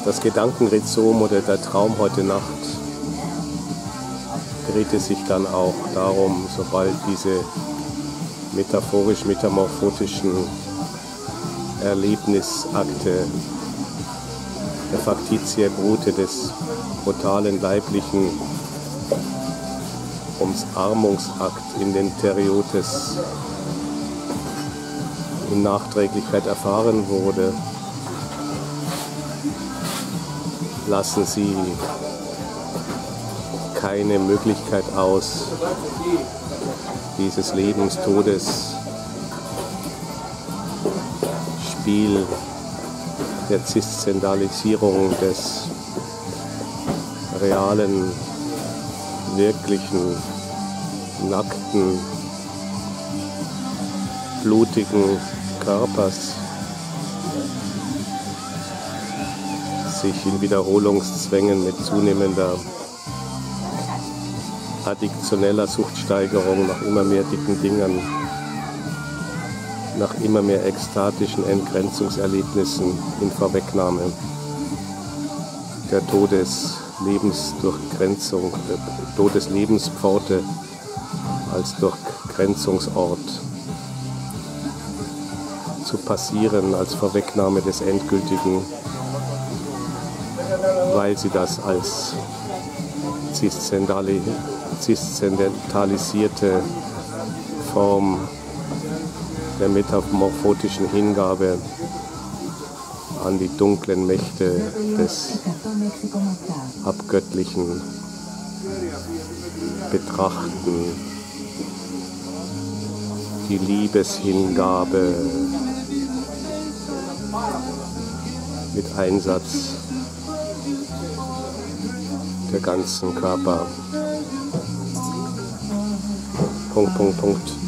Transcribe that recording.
Das Gedankenrhizom oder der Traum heute Nacht drehte sich dann auch darum, sobald diese metaphorisch-metamorphotischen Erlebnisakte der Factitia Brute des brutalen Leiblichen Umsarmungsakt in den Teriotes in Nachträglichkeit erfahren wurde, lassen sie keine Möglichkeit aus, dieses Lebens-Todes-Spiel der Ziszendalisierung des realen, wirklichen, nackten, blutigen Körpers sich in Wiederholungszwängen mit zunehmender addiktioneller Suchtsteigerung nach immer mehr dicken Dingern, nach immer mehr ekstatischen Entgrenzungserlebnissen in Vorwegnahme der Todeslebensdurchgrenzung, der Todeslebenspforte als Durchgrenzungsort zu passieren, als Vorwegnahme des Endgültigen, weil sie das als ziszendentalisierte Form der metamorphotischen Hingabe an die dunklen Mächte des Abgöttlichen betrachten, die Liebeshingabe mit Einsatz der ganzen Körper. Punkt, Punkt, Punkt.